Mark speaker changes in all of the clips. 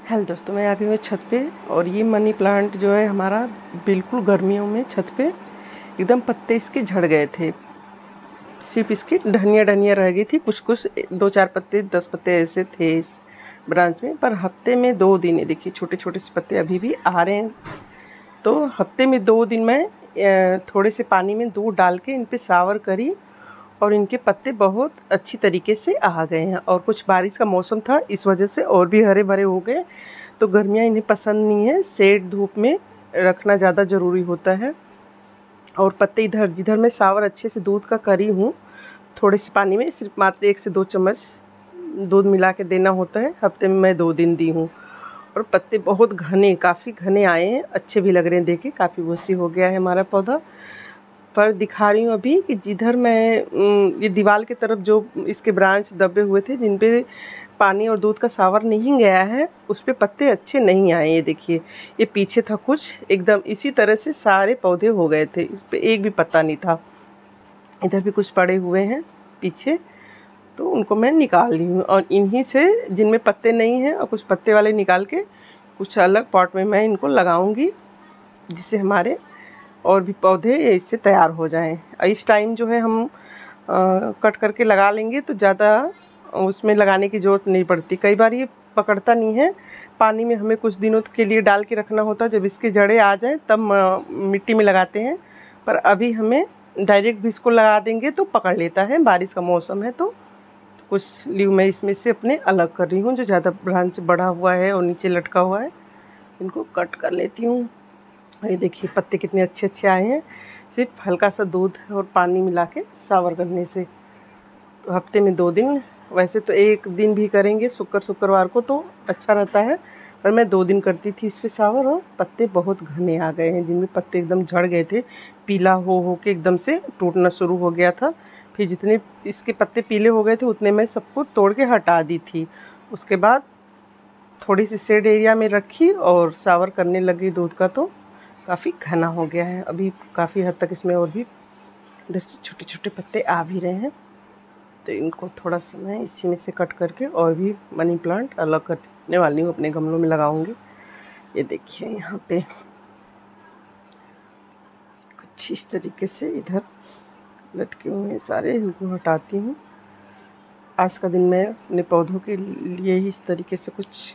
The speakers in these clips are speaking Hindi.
Speaker 1: हेलो दोस्तों, मैं आ गई हूँ छत पे। और ये मनी प्लांट जो है हमारा बिल्कुल गर्मियों में छत पे एकदम पत्ते इसके झड़ गए थे। सिर्फ इसकी डंडियाँ डंडियाँ रह गई थी, कुछ कुछ 2-4 पत्ते 10 पत्ते ऐसे थे इस ब्रांच में। पर हफ्ते में 2 दिन ये देखिए छोटे छोटे से पत्ते अभी भी आ रहे हैं। तो हफ्ते में 2 दिन मैं थोड़े से पानी में दूध डाल के इन पर सावर करी और इनके पत्ते बहुत अच्छी तरीके से आ गए हैं। और कुछ बारिश का मौसम था, इस वजह से और भी हरे भरे हो गए। तो गर्मियाँ इन्हें पसंद नहीं है, शेड धूप में रखना ज़्यादा ज़रूरी होता है। और पत्ते इधर जिधर मैं सावर अच्छे से दूध का करी हूँ, थोड़े से पानी में सिर्फ मात्र 1 से 2 चम्मच दूध मिला के देना होता है। हफ्ते में मैं 2 दिन दी हूँ। और पत्ते बहुत घने, काफ़ी घने आए हैं, अच्छे भी लग रहे हैं। देखिए काफ़ी भूसी हो गया है हमारा पौधा। पर दिखा रही हूँ अभी कि जिधर मैं ये दीवार की तरफ जो इसके ब्रांच दबे हुए थे, जिन पे पानी और दूध का सावर नहीं गया है, उस पे पत्ते अच्छे नहीं आए। ये देखिए, ये पीछे था कुछ एकदम इसी तरह से सारे पौधे हो गए थे, इस पे एक भी पत्ता नहीं था। इधर भी कुछ पड़े हुए हैं पीछे, तो उनको मैं निकाल ली हूँ। और इन्हीं से जिनमें पत्ते नहीं हैं और कुछ पत्ते वाले निकाल के कुछ अलग पॉट में मैं इनको लगाऊंगी, जिससे हमारे और भी पौधे इससे तैयार हो जाएं। इस टाइम जो है हम कट करके लगा लेंगे तो ज़्यादा उसमें लगाने की ज़रूरत नहीं पड़ती। कई बार ये पकड़ता नहीं है, पानी में हमें कुछ दिनों के लिए डाल के रखना होता है। जब इसके जड़ें आ जाएं तब मिट्टी में लगाते हैं। पर अभी हमें डायरेक्ट भी इसको लगा देंगे तो पकड़ लेता है। बारिश का मौसम है तो कुछ लीव मैं इसमें से अपने अलग कर रही हूँ, जो ज़्यादा ब्रांच बढ़ा हुआ है और नीचे लटका हुआ है, इनको कट कर लेती हूँ। ये देखिए पत्ते कितने अच्छे अच्छे आए हैं, सिर्फ हल्का सा दूध और पानी मिला के सावर करने से। तो हफ्ते में 2 दिन, वैसे तो 1 दिन भी करेंगे शुक्रवार को तो अच्छा रहता है, पर मैं 2 दिन करती थी इस पे सावर। और पत्ते बहुत घने आ गए हैं, जिनमें पत्ते एकदम झड़ गए थे, पीला हो के एकदम से टूटना शुरू हो गया था। फिर जितने इसके पत्ते पीले हो गए थे उतने मैं सबको तोड़ के हटा दी थी। उसके बाद थोड़ी सी शेड एरिया में रखी और सावर करने लगी दूध का, तो काफ़ी घना हो गया है। अभी काफ़ी हद तक इसमें और भी इधर से छोटे छोटे पत्ते आ भी रहे हैं। तो इनको थोड़ा सा मैं इसी में से कट करके और भी मनी प्लांट अलग करने वाली हूँ, अपने गमलों में लगाऊंगी। ये देखिए यहाँ पे कुछ इस तरीके से इधर लटके हुए हैं सारे, इनको हटाती हूँ। आज का दिन मैं अपने पौधों के लिए ही इस तरीके से कुछ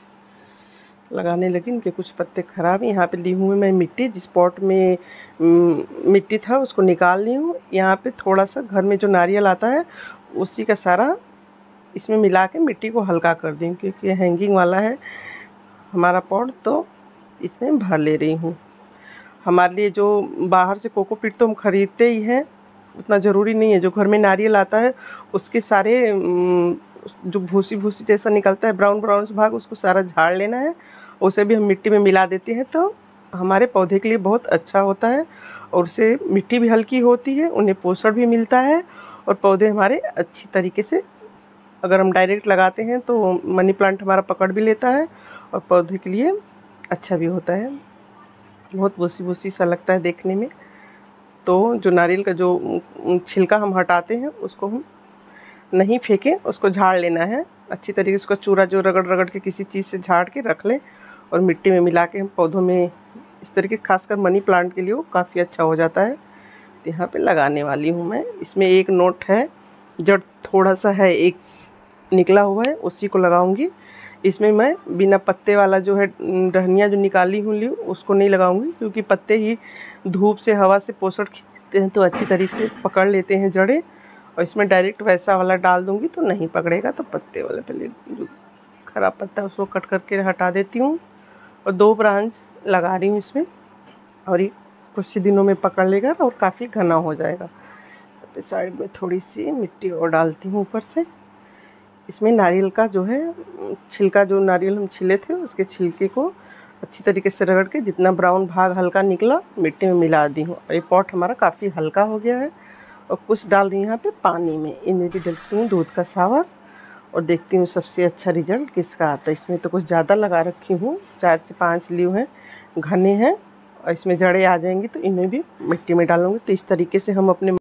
Speaker 1: लगाने लगी। इनके कुछ पत्ते ख़राब हैं। यहाँ पे ली हूँ मैं मिट्टी, जिस पॉट में मिट्टी था उसको निकाल ली हूँ। यहाँ पे थोड़ा सा घर में जो नारियल आता है उसी का सारा इसमें मिला के मिट्टी को हल्का कर दी, क्योंकि हैंगिंग वाला है हमारा पॉट, तो इसमें भर ले रही हूँ। हमारे लिए जो बाहर से कोकोपीट तो हम ख़रीदते ही हैं, उतना ज़रूरी नहीं है। जो घर में नारियल आता है उसके सारे जो भूसी भूसी जैसा निकलता है, ब्राउन ब्राउन भाग, उसको सारा झाड़ लेना है। उसे भी हम मिट्टी में मिला देते हैं, तो हमारे पौधे के लिए बहुत अच्छा होता है। और उससे मिट्टी भी हल्की होती है, उन्हें पोषण भी मिलता है और पौधे हमारे अच्छी तरीके से, अगर हम डायरेक्ट लगाते हैं तो मनी प्लांट हमारा पकड़ भी लेता है और पौधे के लिए अच्छा भी होता है। बहुत भूसी भूसी सा लगता है देखने में। तो जो नारियल का जो छिलका हम हटाते हैं उसको हम नहीं फेंकें, उसको झाड़ लेना है अच्छी तरीके से। उसका चूरा जो रगड़ रगड़ के किसी चीज़ से झाड़ के रख लें और मिट्टी में मिला के हम पौधों में इस तरीके, खासकर मनी प्लांट के लिए वो काफ़ी अच्छा हो जाता है। तो यहाँ पे लगाने वाली हूँ मैं। इसमें एक नोट है, जड़ थोड़ा सा है एक निकला हुआ है, उसी को लगाऊंगी। इसमें मैं बिना पत्ते वाला जो है टहनियाँ जो निकाली हूँ ली उसको नहीं लगाऊंगी, क्योंकि पत्ते ही धूप से हवा से पोषण खींचते हैं तो अच्छी तरीके से पकड़ लेते हैं जड़ें। और इसमें डायरेक्ट वैसा वाला डाल दूंगी तो नहीं पकड़ेगा। तो पत्ते वाला पहले जो खराब पत्ता है उसको कट करके हटा देती हूँ और 2 ब्रांच लगा रही हूँ इसमें, और ये कुछ ही दिनों में पकड़ लेगा और काफ़ी घना हो जाएगा। तो साइड में थोड़ी सी मिट्टी और डालती हूँ ऊपर से। इसमें नारियल का जो है छिलका, जो नारियल हम छिले थे उसके छिलके को अच्छी तरीके से रगड़ के जितना ब्राउन भाग हल्का निकला मिट्टी में मिला दी हूँ। और ये पॉट हमारा काफ़ी हल्का हो गया है। और कुछ डाल रही हूँ यहाँ पे पानी में, इनमें भी डालती हूँ दूध का सावर और देखती हूँ सबसे अच्छा रिजल्ट किसका आता है। इसमें तो कुछ ज़्यादा लगा रखी हूँ, 4 से 5 लीव हैं, घने हैं, और इसमें जड़ें आ जाएंगी तो इन्हें भी मिट्टी में डालूँगी। तो इस तरीके से हम अपने